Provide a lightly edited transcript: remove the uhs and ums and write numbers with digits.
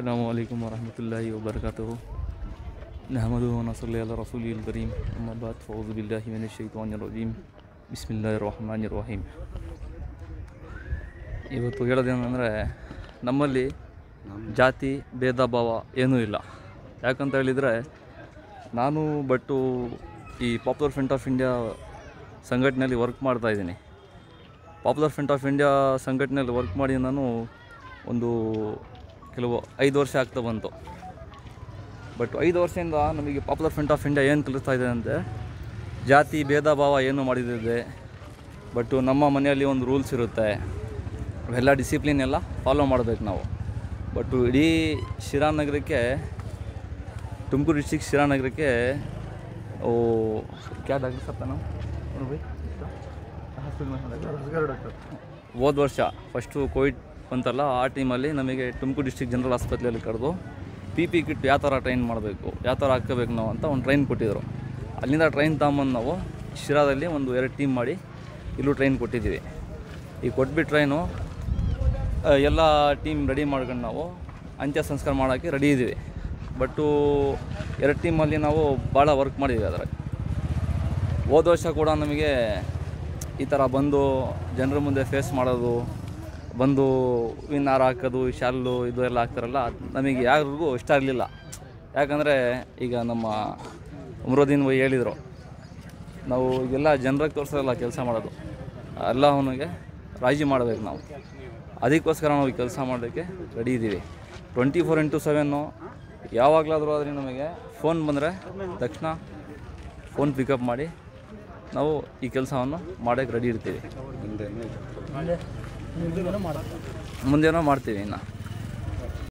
अस्सलामुअलैकुम वरहमतुल्लाहि वबरकातुहू नहमदुहु व नसल्ली अला रसूलिल करीम अम्मा बाद फ़अऊज़ु बिल्लाहि मिनश शैतानिर रजीम बिस्मिल्लाहिर रहमानिर रहीम। ಇವತ್ತು ಹೇಳೋದೇನೆಂದರೆ ನಮ್ಮಲ್ಲಿ ಜಾತಿ ಭೇದ ಭಾವ ಏನೂ ಇಲ್ಲ. ಯಾಕಂತ ಹೇಳಿದರೆ ನಾನು ಈ ಪಾಪ್ಯುಲರ್ ಫ್ರಂಟ್ ಆಫ್ ಇಂಡಿಯಾ ಸಂಘಟನೆಯಲ್ಲಿ ವರ್ಕ್ ಮಾಡ್ತಾಯಿದ್ದೀನಿ. ಪಾಪ್ಯುಲರ್ ಫ್ರಂಟ್ ಆಫ್ ಇಂಡಿಯಾ ಸಂಘಟನೆಯಲ್ಲಿ ವರ್ಕ್ ಮಾಡಿ ನಾನು ಒಂದು 5 ವರ್ಷ ಆಗ್ತಾ ಬಂತು. ಬಟ್ 5 ವರ್ಷದಿಂದ ನಮಗೆ ಪಾಪ್ಯುಲರ್ ಫ್ರಂಟ್ ಆಫ್ ಇಂಡಿಯಾ ಏನು ಕಲಿಸ್ತಾ ಇದೆ ಅಂದರೆ ಜಾತಿ ಭೇದ ಭಾವ ಏನು ಮಾಡಿದೆ. ಬಟ್ ನಮ್ಮ ಮನೆಯಲ್ಲಿ ಒಂದು ರೂಲ್ಸ್ ಇರುತ್ತೆ, ಅವೆಲ್ಲ ಡಿಸಿಪ್ಲಿನ್ ಎಲ್ಲ ಫಾಲೋ ಮಾಡಬೇಕು ನಾವು. ಬಟ್ ಇಡೀ ಶಿರಾನಗರಕ್ಕೆ, ತುಮಕೂರು ಡಿಸ್ಟಿಕ್ ಶಿರಾನಗರಕ್ಕೆ ಕ್ಯಾ ಡಾಕ್ಟರ್ ಸಪ್ಪ ನಾವು ಹೋದ ವರ್ಷ ಫಸ್ಟು ಕೋವಿಡ್ ಬಂತಲ್ಲ, ಆ ಟೈಮಲ್ಲಿ ನಮಗೆ ತುಮಕೂರು ಡಿಸ್ಟಿಕ್ ಜನರಲ್ ಆಸ್ಪತ್ರೆಯಲ್ಲಿ ಕರೆದು ಪಿ ಕಿಟ್ ಯಾವ ಥರ ಟ್ರೈನ್ ಮಾಡಬೇಕು, ಯಾವ ಥರ ಹಾಕ್ಕೋಬೇಕು ನಾವು ಅಂತ ಒಂದು ಟ್ರೈನ್ ಕೊಟ್ಟಿದ್ದರು. ಅಲ್ಲಿಂದ ಟ್ರೈನ್ ತಗೊಂಬಂದು ನಾವು ಶಿರಾದಲ್ಲಿ ಒಂದು 2 ಟೀಮ್ ಮಾಡಿ ಇಲ್ಲೂ ಟ್ರೈನ್ ಕೊಟ್ಟಿದ್ದೀವಿ. ಈ ಕೊಟ್ಬಿಟ್ಟು ಟ್ರೈನು ಎಲ್ಲ ಟೀಮ್ ರೆಡಿ ಮಾಡ್ಕೊಂಡು ನಾವು ಅಂತ್ಯ ಸಂಸ್ಕಾರ ಮಾಡೋಕ್ಕೆ ರೆಡಿ ಇದ್ದೀವಿ. ಬಟ್ಟು 2 ಟೀಮಲ್ಲಿ ನಾವು ಭಾಳ ವರ್ಕ್ ಮಾಡಿದ್ದೀವಿ. ಅದರ ಹೋದ ವರ್ಷ ಕೂಡ ನಮಗೆ ಈ ಥರ ಬಂದು ಜನರ ಮುಂದೆ ಫೇಸ್ ಮಾಡೋದು, ಬಂದು ಹೂವಿನ ಹಾರ ಹಾಕೋದು, ಶಾಲು ಇದು ಎಲ್ಲ ಹಾಕ್ತಾರಲ್ಲ, ನಮಗೆ ಯಾರಿಗೂ ಇಷ್ಟ ಆಗಲಿಲ್ಲ. ಯಾಕಂದರೆ ಈಗ ನಮ್ಮ ಅಮರುದ್ದೀನ್ ಭಾಯಿ ಹೇಳಿದರು, ನಾವು ಈಗೆಲ್ಲ ಜನರಿಗೆ ತೋರಿಸೋಲ್ಲ ಕೆಲಸ ಮಾಡೋದು, ಎಲ್ಲ ಅವನಿಗೆ ರಾಜಿ ಮಾಡಬೇಕು ನಾವು. ಅದಕ್ಕೋಸ್ಕರ ನಾವು ಈ ಕೆಲಸ ಮಾಡೋಕ್ಕೆ ರೆಡಿ ಇದ್ದೀವಿ. 24x7 ಯಾವಾಗಲಾದರೂ ಆದರೆ ನಮಗೆ ಫೋನ್ ಬಂದರೆ ತಕ್ಷಣ ಫೋನ್ ಪಿಕಪ್ ಮಾಡಿ ನಾವು ಈ ಕೆಲಸವನ್ನು ಮಾಡೋಕ್ಕೆ ರೆಡಿ ಇರ್ತೀವಿ. ಮುಂದೇನೋ ಮಾಡ್ತೀವಿ ಇನ್ನು.